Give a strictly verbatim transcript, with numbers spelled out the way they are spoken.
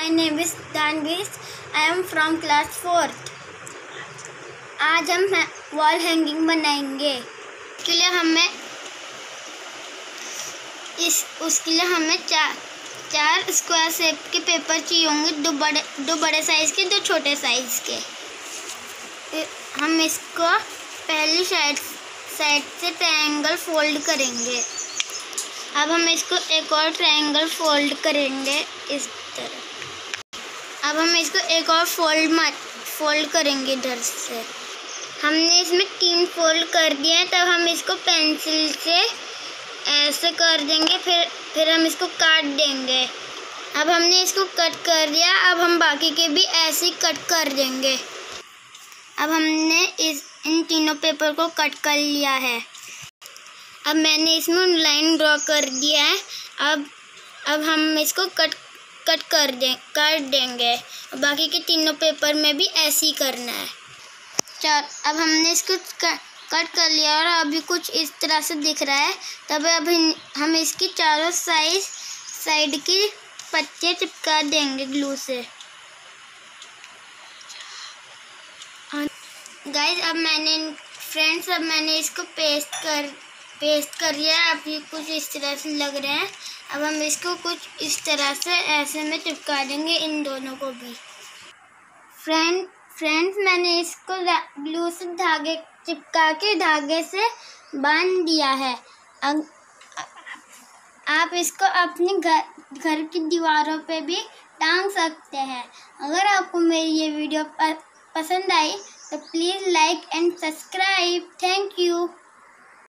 My name is Danvis. I am from class fourth. आज हम wall hanging बनाएंगे। इसके लिए हमें इस उसके लिए हमें चार चार स्क्वायर शेप के पेपर चाहिए होंगे, दो बड़े दो बड़े साइज़ के, दो छोटे साइज़ के। हम इसको पहली साइड साइड से ट्रायंगल फोल्ड करेंगे। अब हम इसको एक और ट्रायंगल फोल्ड करेंगे इस तरह। अब हम इसको एक और फोल्ड मत फोल्ड करेंगे इधर से। हमने इसमें तीन फोल्ड कर दिए हैं, तब हम इसको पेंसिल से ऐसे कर देंगे, फिर फिर हम इसको काट देंगे। अब हमने इसको कट कर दिया, अब हम बाकी के भी ऐसे ही कट कर देंगे। अब हमने इस इन तीनों पेपर को कट कर लिया है। अब मैंने इसमें लाइन ड्रॉ कर दिया है। अब अब हम इसको कट कट कर दें काट देंगे। बाकी के तीनों पेपर में भी ऐसे ही करना है। चार अब हमने इसको कट कर लिया और अभी कुछ इस तरह से दिख रहा है। तब अभी हम इसकी चारों साइड साइड की पत्तियाँ चिपका देंगे ग्लू से। गाइस अब मैंने फ्रेंड्स अब मैंने इसको पेस्ट कर पेस्ट कर लिया है। अब ये कुछ इस तरह से लग रहे हैं। अब हम इसको कुछ इस तरह से ऐसे में चिपका देंगे इन दोनों को भी। फ्रेंड फ्रेंड्स मैंने इसको ग्लू से धागे चिपका के धागे से बांध दिया है। अब आप इसको अपने घर घर की दीवारों पे भी टांग सकते हैं। अगर आपको मेरी ये वीडियो पसंद आई तो please like and subscribe. Thank you.